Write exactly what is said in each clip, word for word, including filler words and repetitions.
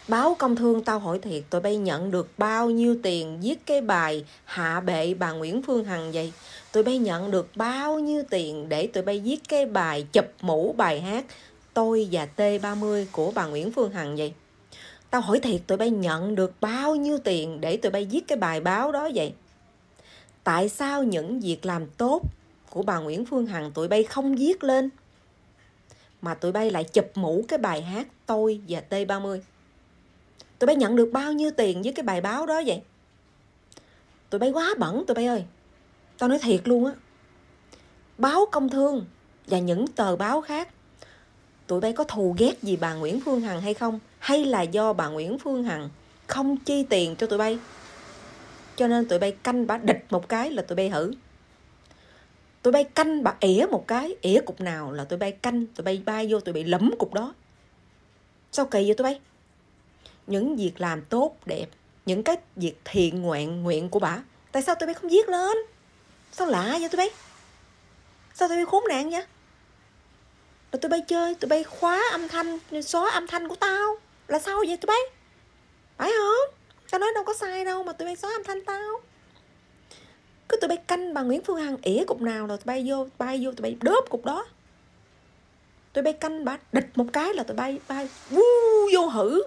Báo Công Thương tao hỏi thiệt, tụi bay nhận được bao nhiêu tiền viết cái bài hạ bệ bà Nguyễn Phương Hằng vậy? Tụi bay nhận được bao nhiêu tiền để tụi bay viết cái bài chụp mũ bài hát Tôi và T ba mươi của bà Nguyễn Phương Hằng vậy? Tao hỏi thiệt, tụi bay nhận được bao nhiêu tiền để tụi bay viết cái bài báo đó vậy? Tại sao những việc làm tốt của bà Nguyễn Phương Hằng tụi bay không viết lên, mà tụi bay lại chụp mũ cái bài hát Tôi và T ba mươi? Tụi bay nhận được bao nhiêu tiền với cái bài báo đó vậy? Tụi bay quá bẩn tụi bay ơi. Tao nói thiệt luôn á. Báo Công Thương và những tờ báo khác, tụi bay có thù ghét gì bà Nguyễn Phương Hằng hay không? Hay là do bà Nguyễn Phương Hằng không chi tiền cho tụi bay, cho nên tụi bay canh bà địch một cái là tụi bay hử? Tụi bay canh bà ỉa một cái, ỉa cục nào là tụi bay canh, tụi bay bay vô tụi bay lẫm cục đó. Sao kỳ vậy tụi bay? Những việc làm tốt đẹp, những cái việc thiện nguyện nguyện của bà, tại sao tụi bay không viết lên? Sao lạ vậy tụi bay? Sao tụi bay khốn nạn vậy? Rồi tụi bay chơi, tụi bay khóa âm thanh, xóa âm thanh của tao là sao vậy tụi bay? Phải không? Tao nói đâu có sai đâu mà tụi bay xóa âm thanh tao. Cứ tụi bay canh bà Nguyễn Phương Hằng ỉa cục nào rồi tụi bay vô, bay vô tụi bay đớp cục đó. Tụi bay canh bà địch một cái là tụi bay bay vú vô hử.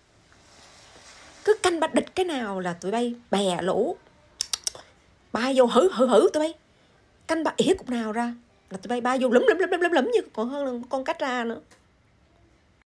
Cứ canh bà địch cái nào là tụi bay bè lũ, bay vô hử hử hử tụi bay. Canh bà ỉa cục nào ra là tụi bay bay vô lúm lúm lúm lúm lúm như còn hơn là con cắt ra nữa.